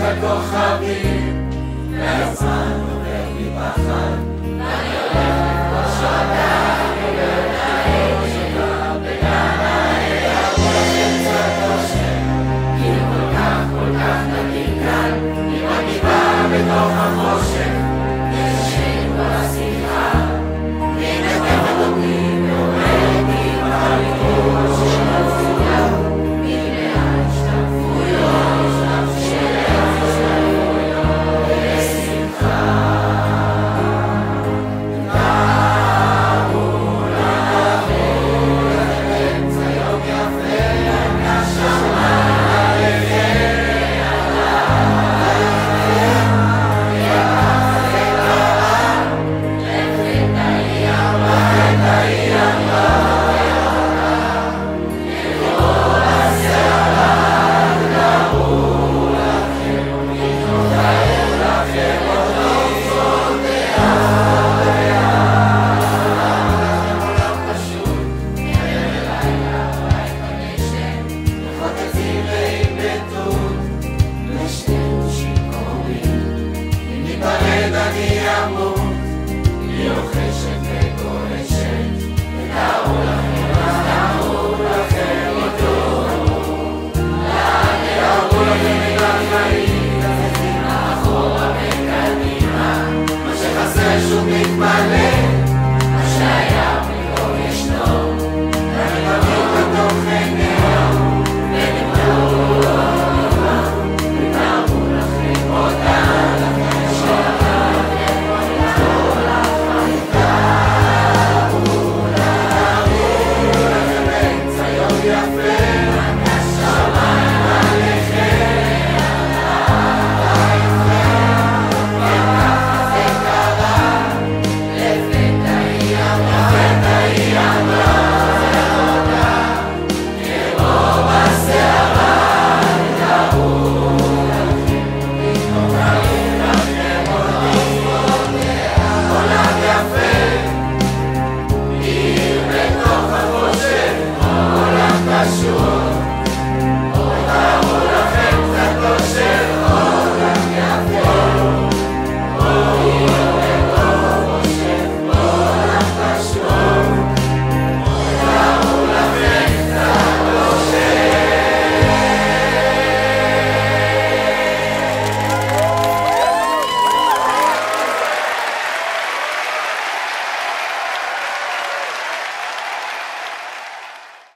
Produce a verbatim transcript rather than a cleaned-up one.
הכוכבים, והזמן עובר מפחד, ואני הולך לפגוש אותה, ולעין שלה בגן העיר, קצת חושב, כי הוא כל כך כל כך נקי כאן, עם הגיבה בתוך החושך, נשארים בשמחה, הנה תמדומים ועומד עם הליכוד של התפילה, הנה ההשתקפויות של ההשתקפויות בשמחה. קראו לבוא לכם זה יום יפה, נשמה לפני עליי, יפה לעם, לכן תהי אמרה, תהי אמרה, לכל הסערה קראו לכם, מתחייב לכם עוד לא דעה עולם פשוט, ערב לילה בית בנשם, וחוטפים רעים בטות, ושנינו שיכורים, אם ניפרד אני אמור